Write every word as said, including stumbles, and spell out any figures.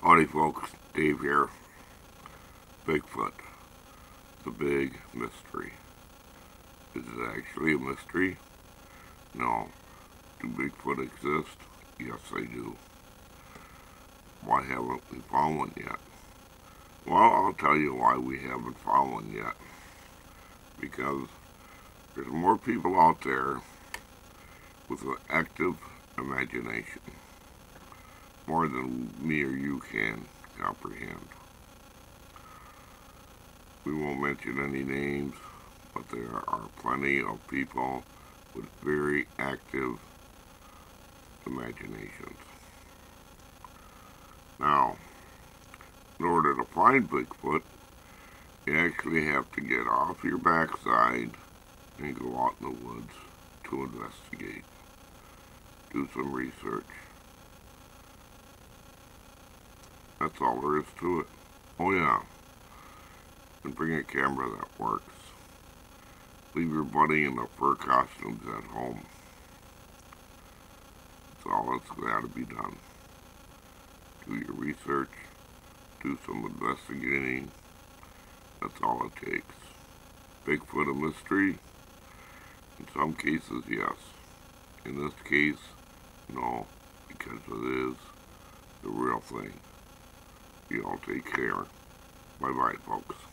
Howdy folks, Dave here. Bigfoot, the big mystery. Is it actually a mystery? No. Do Bigfoot exist? Yes, they do. Why haven't we found one yet? Well, I'll tell you why we haven't found one yet. Because there's more people out there with an active imagination. More than me or you can comprehend. We won't mention any names, but there are plenty of people with very active imaginations. Now, in order to find Bigfoot, you actually have to get off your backside and go out in the woods to investigate. Do some research. That's all there is to it. Oh yeah, and bring a camera that works. Leave your buddy in the fur costumes at home. That's all that's got to be done. Do your research, do some investigating. That's all it takes. Bigfoot a mystery? In some cases, yes. In this case, no, because it is the real thing. You all take care. Bye-bye, folks.